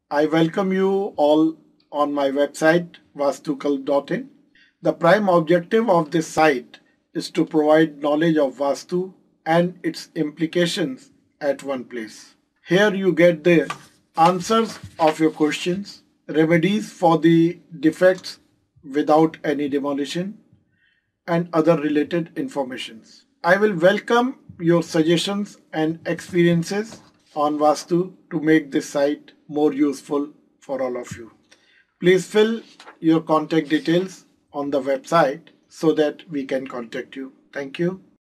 I welcome you all on my website vastukal.in. The prime objective of this site is to provide knowledge of Vastu and its implications at one place. Here you get the answers of your questions, remedies for the defects without any demolition, and other related informations. I will welcome your suggestions and experiences on Vastu to make this site more useful for all of you. Please fill your contact details on the website so that we can contact you. Thank you.